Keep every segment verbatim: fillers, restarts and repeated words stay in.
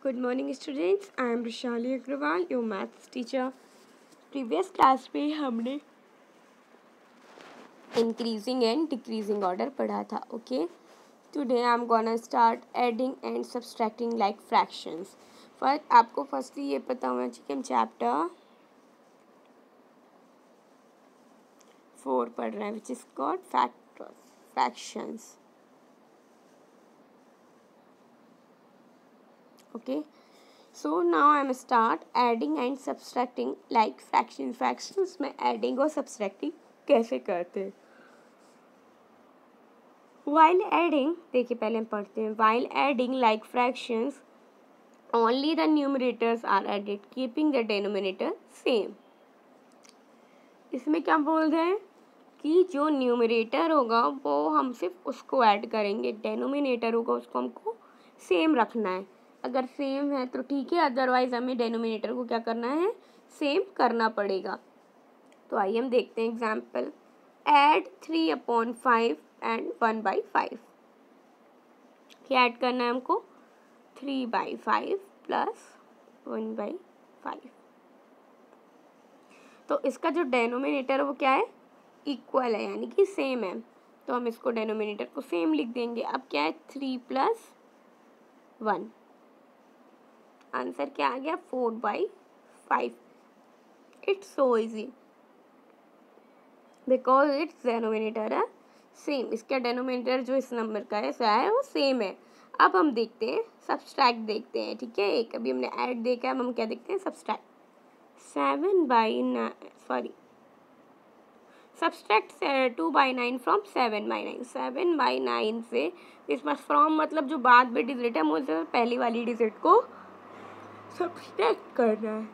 Good morning students, I am Rishali Agrawal, your maths teacher. Previous class में हमने increasing and decreasing order पढ़ा था. Okay, today I am gonna start adding and subtracting like fractions. First आपको firstly ये पता होना चाहिए कि हम chapter four पढ़ रहे हैं, which is called factors, fractions. Okay, so now I am start adding and subtracting like fraction. Fractions में adding और subtracting कैसे करते हैं? While adding, देखिए पहले हम पढ़ते हैं. While adding like fractions, only the numerators are added, keeping the denominator same. इसमें क्या बोल रहे हैं कि जो न्यूमरेटर होगा वो हम सिर्फ उसको ऐड करेंगे, डेनोमिनेटर होगा उसको हमको सेम रखना है. अगर सेम है तो ठीक है, अदरवाइज हमें डेनोमिनेटर को क्या करना है, सेम करना पड़ेगा. तो आइए हम देखते हैं example. Add three upon five and one by five. क्या ऐड करना है हमको? Three by five plus one by five. तो इसका जो डेनोमिनेटर है वो क्या है, इक्वल है, यानी कि सेम है. तो हम इसको डेनोमिनेटर को सेम लिख देंगे. अब क्या है, थ्री प्लस वन. आंसर क्या आ गया, four by five. It's so easy because it's denominator है सेम. इसका डेनोमिनेटर जो इस नंबर का है क्या है, वो सेम है. अब हम देखते हैं सब्सट्रैक्ट देखते हैं. ठीक है, एक अभी हमने ऐड देखा है, अब हम क्या देखते हैं, subtract. Seven by sorry subtract two by nine from seven by nine. Seven by nine से इसमें फ्रॉम मतलब जो बाद में डिजिट है मुझे पहली वाली डिजिट को सब्सट्रैक्ट करना है.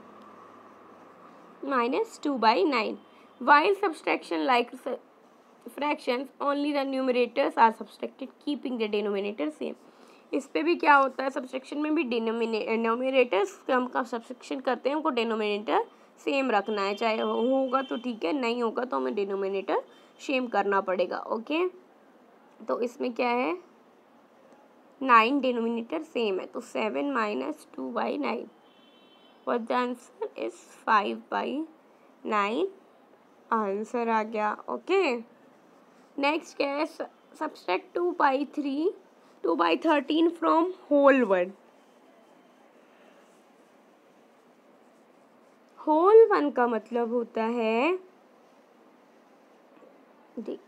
Minus two by nine. While subtraction like fractions only the numerators are subtracted keeping the denominator same. इस पे भी क्या होता है, सब्सट्रैक्शन में भी डिनोमिनेटर्स हम का सब्सट्रैक्शन करते हैं, हमको डिनोमिनेटर सेम रखना है. चाहे होगा तो ठीक है, नहीं होगा तो हमें डिनोमिनेटर सेम करना पड़ेगा. ओके, तो इसमें क्या है, नाइन डिनोमिनेटर सेम है, तो seven minus two by nine. What the answer is five by nine. Answer आ गया. ओके, नेक्स्ट क्या है, subtract two by three two by thirteen from whole one. Whole one का मतलब होता है, देखिए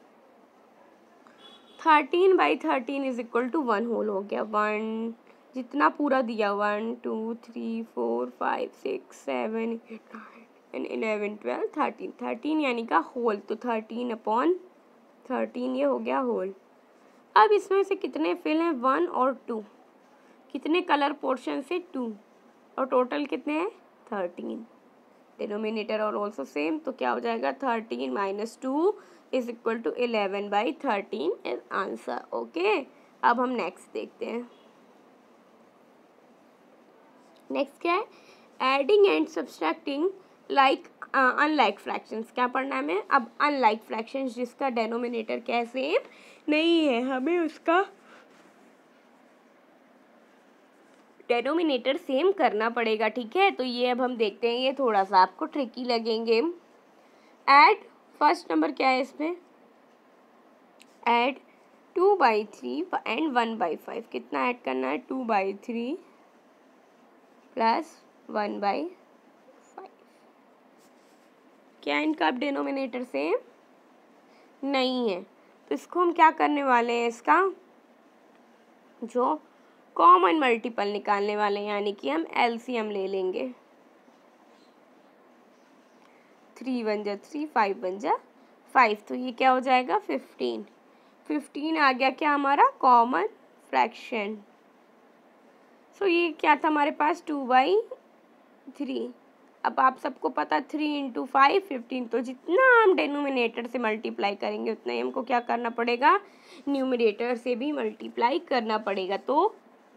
thirteen by thirteen is equal to one whole हो गया. वन जितना पूरा दिया, one two three four five six seven eight nine eleven twelve thirteen. Thirteen यानी का होल, तो थर्टीन अपॉन थर्टीन ये हो गया होल. अब इसमें से कितने फिल हैं, वन और टू. कितने कलर पोर्शन से, टू, और टोटल कितने हैं, थर्टीन. डिनोमिनेटर और ऑल्सो सेम, तो क्या हो जाएगा, thirteen minus two is equal to eleven by thirteen is answer. Okay, अब हम नेक्स्ट देखते हैं. नेक्स्ट क्या है, adding and subtracting like unlike fractions. क्या पढ़ना है हमें अब, अनलाइक फ्रैक्शंस जिसका डेनोमिनेटर क्या सेम नहीं है, हमें उसका डेनोमिनेटर सेम करना पड़ेगा. ठीक है, तो ये अब हम देखते हैं, ये थोड़ा सा आपको ट्रिकी लगेंगे. ऐड फर्स्ट नंबर क्या है इसमें, add two by three and one by five. कितना ऐड करना है, two by three plus one by five. क्या इनका अब डेनोमिनेटर सेम नहीं है, तो इसको हम क्या करने वाले हैं, इसका जो कॉमन मल्टीपल निकालने वाले हैं, यानी कि हम एलसीएम ले लेंगे. थ्री वन जा थ्री, फाइव वन जा फाइव, तो ये क्या हो जाएगा, फिफ्टीन. फिफ्टीन आ गया क्या हमारा कॉमन फ्रैक्शन. सो ये क्या था हमारे पास, टू बाई थ्री. अब आप सबको पता, थ्री इंटू फाइव फिफ्टीन, तो जितना हम डेनोमिनेटर से मल्टीप्लाई करेंगे उतना ही हमको क्या करना पड़ेगा, न्यूमरेटर से भी मल्टीप्लाई करना पड़ेगा. तो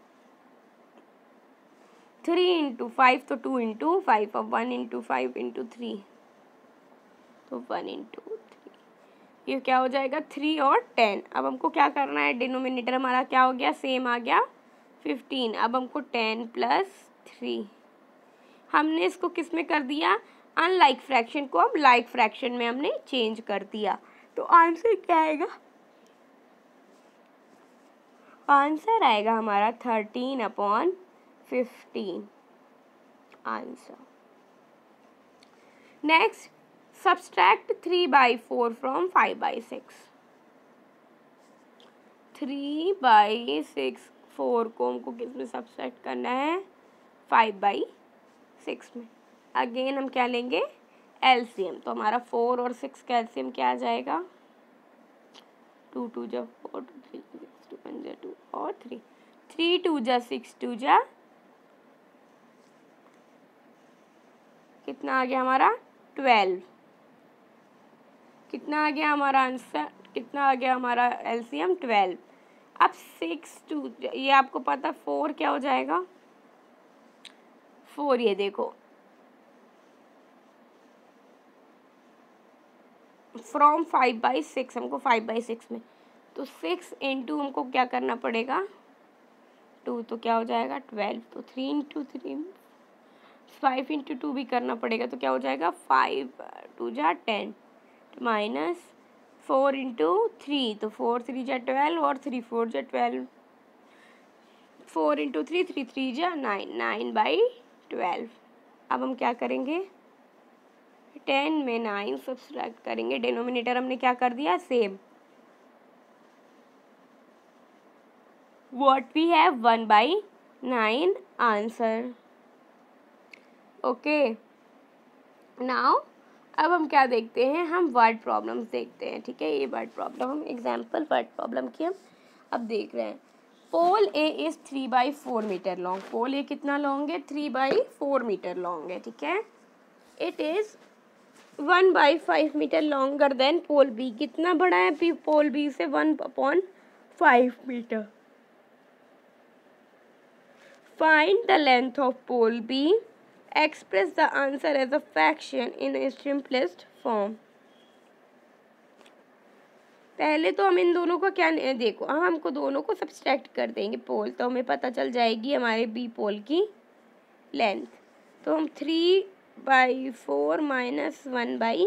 थ्री इंटू फाइव, तो टू इंटू फाइव, अब one into five into three, तो वन इंटू थ्री, ये क्या हो जाएगा, थ्री और टेन. अब हमको क्या करना है, डिनोमिनेटर हमारा क्या हो गया, सेम आ गया, फिफ्टीन। अब हमको टेन प्लस थ्री, हमने इसको किस में कर दिया, अनलाइक फ्रैक्शन को अब लाइक फ्रैक्शन में हमने चेंज कर दिया। तो आंसर क्या आएगा, आंसर आएगा हमारा thirteen upon fifteen answer. Next, subtract three by four from five by six. Three by six, four को हमको किस में सब्सट्रैक्ट करना है, फाइव बाई सिक्स में। अगेन हम क्या लेंगे, एलसीएम। तो हमारा फोर और सिक्स का एलसीएम क्या आ जाएगा, टू टू जा four, two three six, two one जा टू और थ्री, थ्री टू जा सिक्स, टू जा कितना आ गया हमारा, ट्वेल्व। कितना आ गया हमारा आंसर, कितना आ गया हमारा एलसीएम, ट्वेल्व। अब सिक्स टू, ये आपको पता फोर क्या हो जाएगा, फोर, ये देखो फ्रॉम फाइव बाई सिक्स, हमको फाइव बाई सिक्स में, तो सिक्स इंटू हमको क्या करना पड़ेगा, टू, तो क्या हो जाएगा ट्वेल्व। तो three into three, five into two भी करना पड़ेगा, तो क्या हो जाएगा, फाइव टू जा ten, minus four into three, तो फोर थ्री जा ट्वेल्व और थ्री फोर जा twelve, four into three, three three जा नाइन, नाइन बाई ट्वेल्व। अब हम क्या करेंगे, टेन में नाइन सब्सट्रैक्ट करेंगे, डिनोमिनेटर हमने क्या कर दिया, same. What we have, one by nine answer. Okay, now अब हम क्या देखते हैं, हम वर्ड प्रॉब्लम्स देखते हैं। ठीक है, ये वर्ड प्रॉब्लम, हम एग्जाम्पल वर्ड प्रॉब्लम की हम अब देख रहे हैं। Pole A is three by four metre long. Pole A कितना लॉन्ग है, three by four metre long है। ठीक है, it is one by five metre longer than pole B. कितना बड़ा है बी, पोल बी से one upon five metre. Find the length of pole B, express the answer as a fraction in simplest form. पहले तो हम इन दोनों का क्या, देखो हम हमको दोनों को सब्सट्रैक्ट कर देंगे पोल, तो हमें पता चल जाएगी हमारे बी पोल की लेंथ। तो हम three by four minus one by,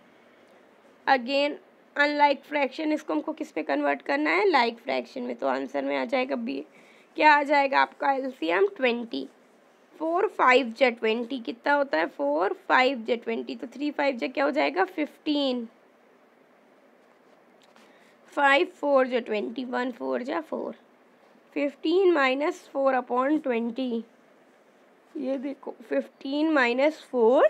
again unlike fraction, इसको हमको किस पे कन्वर्ट करना है, लाइक फ्रैक्शन में। तो आंसर में आ जाएगा बी, क्या आ जाएगा आपका एलसीएम, ट्वेंटी। फोर फाइव जा ट्वेंटी कितना होता है, फोर फाइव जा ट्वेंटी, तो थ्री फाइव जा क्या हो जाएगा, फिफ्टीन। फाइव फोर जा ट्वेंटी, वन फोर जा four, fifteen minus four upon twenty. ये देखो fifteen minus four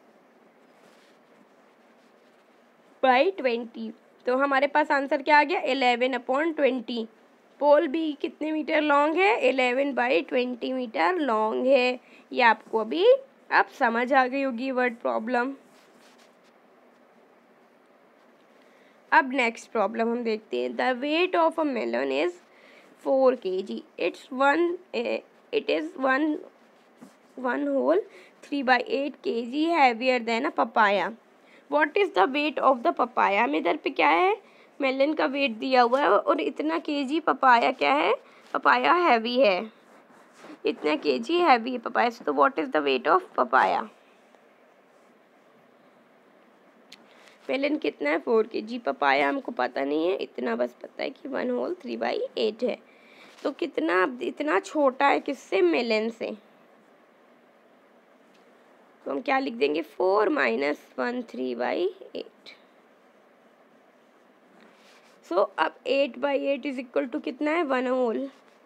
by twenty, तो हमारे पास आंसर क्या आ गया, eleven upon twenty. Pole B कितने मीटर लॉन्ग है, eleven by twenty metre long है। ये आपको अभी अब समझ आ गई होगी वर्ड प्रॉब्लम। अब नेक्स्ट प्रॉब्लम हम देखते हैं। The weight of a melon is four K G, it's one it is one one whole three by eight K G heavier than a papaya. What is the weight of the papaya. हमें इधर पे क्या है, melon का wait दिया हुआ है और इतना केजी पपाया क्या है, पपाया हैवी है, इतना केजी हैवी है पपाया। तो what is the weight of papaya. Melon कितना है, फोर केजी, पपाया हमको पता नहीं है, इतना बस पता है कि one whole three by eight है। तो कितना इतना छोटा है किससे, मेलन से। तो हम क्या लिख देंगे, four minus one three by eight. So अब eight by eight is equal to कितना है, वन होल।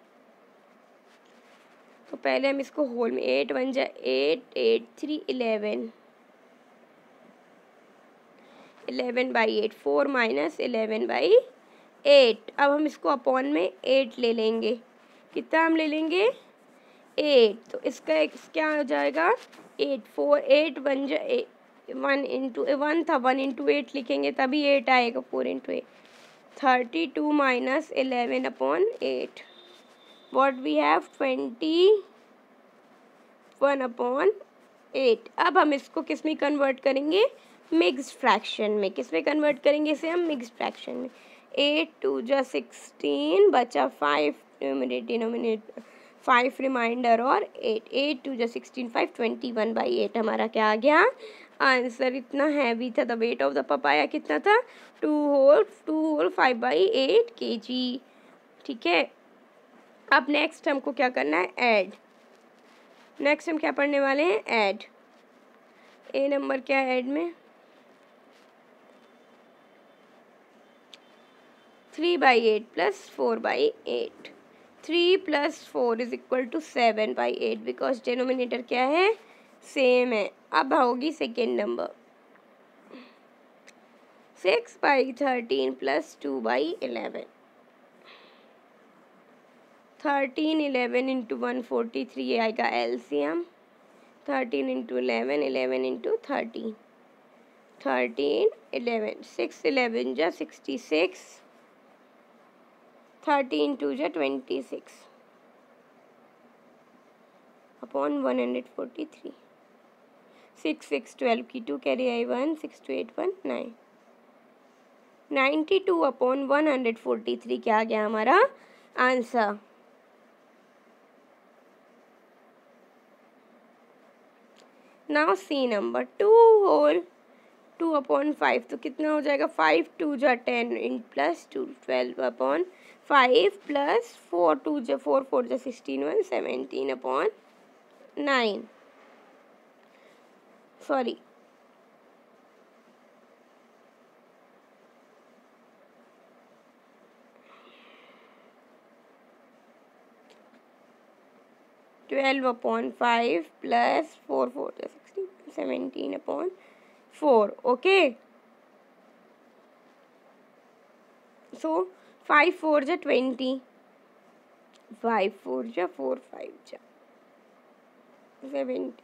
तो पहले हम इसको होल में, एट वन जा eight, eight three eleven, eleven by eight, four minus eleven by eight. अब हम इसको अपॉन में एट ले लेंगे, कितना हम ले लेंगे, एट। तो इसका एक क्या हो जाएगा, एट, फोर एट वन जा वन इंटू वन था, वन इंटू एट लिखेंगे तभी एट आएगा, four into eight, thirty two minus eleven upon eight. What we have, twenty one upon eight. अब हम इसको किस में कन्वर्ट करेंगे, मिक्स्ड फ्रैक्शन में। किस में कन्वर्ट करेंगे इसे हम, मिक्स्ड फ्रैक्शन में। एट टू जा सिक्सटीन, बचा फाइव डिनोमिनेटर, फाइव रिमाइंडर और एट, एट टू जो sixteen, five twenty one by eight हमारा क्या आ गया आंसर। इतना हैवी था। The weight of the papaya कितना था, two whole two whole five by eight K G. ठीक है, अब नेक्स्ट हमको क्या करना है, ऐड। नेक्स्ट हम क्या पढ़ने वाले हैं, ऐड। ए नंबर क्या है ऐड में, three by eight plus four by eight. Three plus four is equal to seven by eight, because denominator क्या है, सेम है। अब होगी second number, six by thirteen plus two by eleven. Thirteen eleven into one forty three आएगा LCM. Thirteen into eleven, eleven into thirteen, thirteen eleven, six eleven जा sixty six, thirteen two जा twenty six upon one hundred forty three. Six six twelve की two carry आई one, six two eight one nine, ninety two upon one hundred forty three क्या आ गया हमारा answer. Now C number, two whole two upon five तो कितना हो जाएगा, फाइव टू जा टेन इन plus two, twelve upon five plus four two जा फोर, फोर जा sixteen, one seventeen upon nine, sorry twelve upon five plus four, four जा sixteen, seventeen upon four. Okay, सो five four जा twenty, five four जा four, five जा seventy,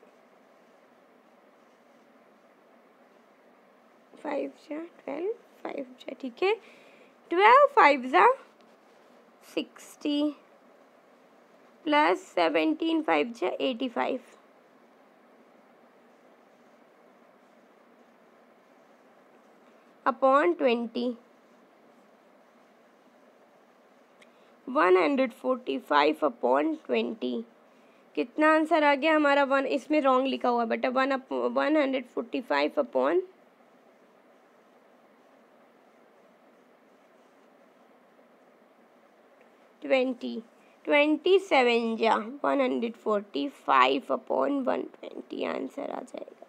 five जा twelve, five जा, ठीक है, ट्वेल्व फाइव जा सिक्सटी प्लस सेवेंटीन फाइव जा eighty five, upon twenty, one hundred forty five upon twenty. कितना आंसर आ गया हमारा, वन, इसमें रॉन्ग लिखा हुआ बेटा, one one hundred forty five upon twenty, twenty seven जा one hundred forty five upon one twenty answer आ जाएगा।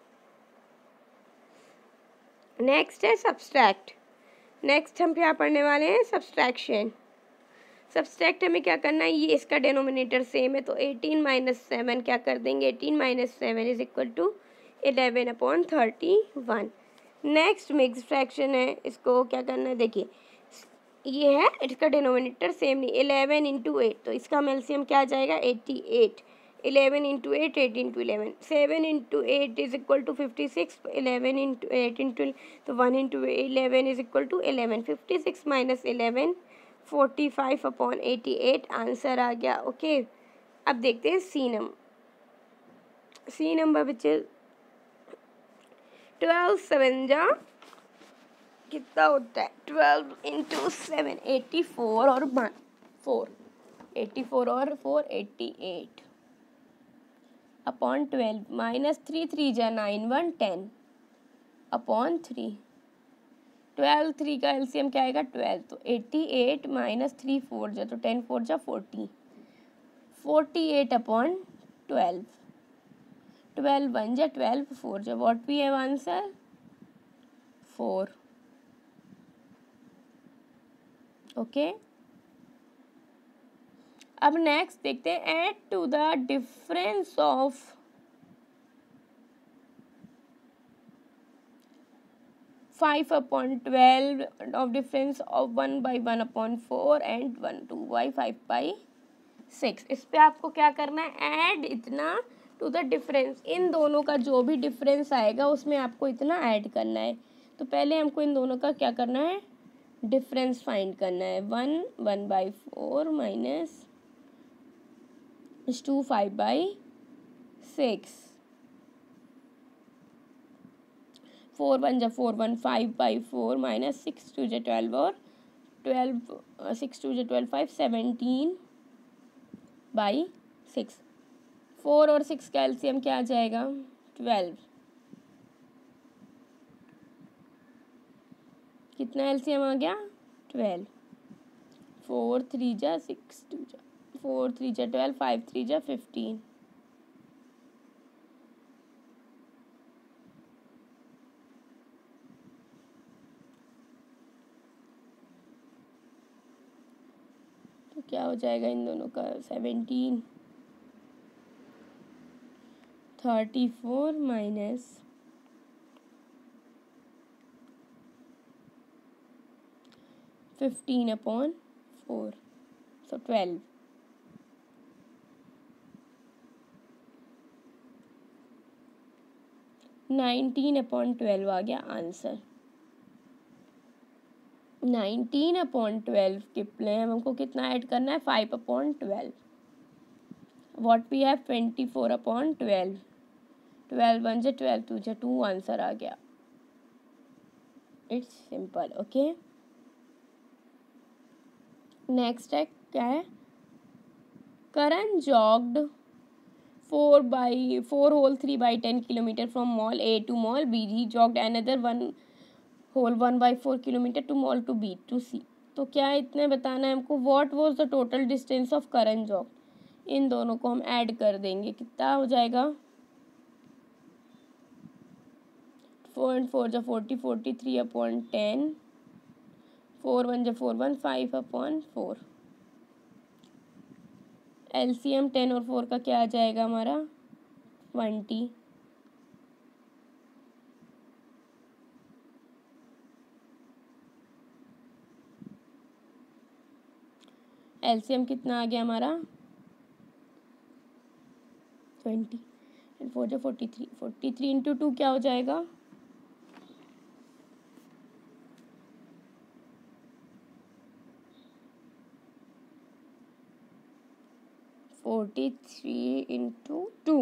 नेक्स्ट है सब्सट्रैक्ट। नेक्स्ट हम क्या पढ़ने वाले हैं, सब्सट्रैक्शन। सब्सट्रैक्ट हमें क्या करना है, ये इसका डिनोमिनेटर सेम है तो एटीन माइनस सेवन क्या कर देंगे, eighteen minus seven is equal to eleven upon thirty one. Next mix fraction है, इसको क्या करना है, देखिए ये है, इसका डिनोमिनेटर सेम नहीं, इलेवन इंटू एट तो इसका एलसीएम क्या आ जाएगा, eighty eight, eleven into eight, eight into eleven, seven into eight is equal to fifty six, eleven into eight into तो one into eleven is equal to eleven, fifty six minus eleven forty five upon eighty eight answer आ गया। Okay, अब देखते हैं C number. C number which is twelve seven जा कितना होता है, twelve into seven eighty four और वन फोर, एटी फोर और four eighty eight upon twelve, minus three three जा nine, one ten upon three, twelve three का LCM क्या आएगा, ट्वेल्व तो eighty eight minus three four जा तो ten four जा forty, forty eight upon twelve, twelve one जा twelve, four जा what we have answer four. Okay, अब नेक्स्ट देखते हैं, add to the difference of five upon twelve of difference of one by one upon four and one two by five by six. इस पे आपको क्या करना है, ऐड इतना टू द डिफरेंस, इन दोनों का जो भी डिफरेंस आएगा उसमें आपको इतना ऐड करना है। तो पहले हमको इन दोनों का क्या करना है, डिफरेंस फाइंड करना है, one one by four minus two five by six, four one जा four, one five by four minus six two जा ट्वेल्व और ट्वेल्व सिक्स टू जा twelve, five seventeen by six. Four और six का LCM क्या आ जाएगा? Twelve. कितना एलसीएम आ गया? ट्वेल्व। फोर थ्री जा सिक्स, टू जा फोर थ्री जा ट्वेल्व, फाइव थ्री जा फिफ्टीन। तो क्या हो जाएगा इन दोनों का? Seventeen. Thirty four minus fifteen upon four, so twelve. Nineteen upon twelve आ गया आंसर। नाइनटीन अपॉन ट्वेल्व के लिए हमको कितना ऐड करना है? Five upon twelve. What we have? Twenty four upon twelve. Twelve one जा ट्वेल्व, टू जा टू, आंसर आ गया। It's simple. ओके, नेक्स्ट है क्या है? Karan jogged four by four whole three by ten kilometre from mall A to mall B. He jogged another one whole one by four kilometre to mall to B to C. तो क्या इतने बताना है हमको? What was the total distance of Karan jog. इन दोनों को हम ऐड कर देंगे, कितना हो जाएगा? फोर एंड फोर जा forty, forty three upon ten, four one जा four one, five upon four. LCM ten और फोर का क्या आ जाएगा हमारा? ट्वेंटी। एलसीएम कितना आ गया हमारा? ट्वेंटी एंड फोर जो forty three. Forty three into two क्या हो जाएगा? Forty three into two,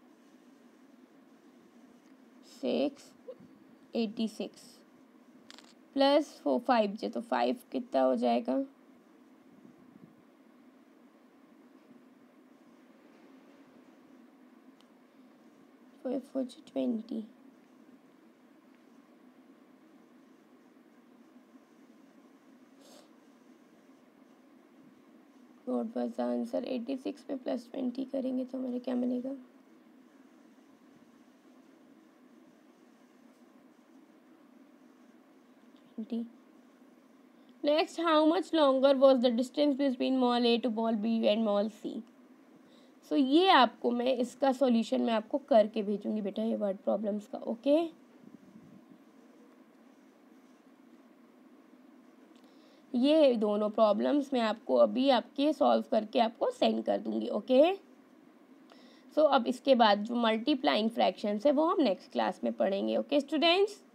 six, eighty six plus four five जे, तो फाइव कितना हो जाएगा? फाइव फोर जो twenty. What was the answer? Eighty six पे प्लस ट्वेंटी करेंगे तो हमारे क्या बनेगा? Twenty. Next, how much longer was the distance between mall A to mall B and mall C. So ये आपको मैं इसका सॉल्यूशन मैं आपको करके भेजूंगी बेटा, ये वर्ड प्रॉब्लम्स का। Okay okay? ये दोनों प्रॉब्लम्स मैं आपको अभी आपके सॉल्व करके आपको सेंड कर दूंगी। ओके, सो अब इसके बाद जो मल्टीप्लाइंग फ्रैक्शंस है वो हम नेक्स्ट क्लास में पढ़ेंगे। Okay students.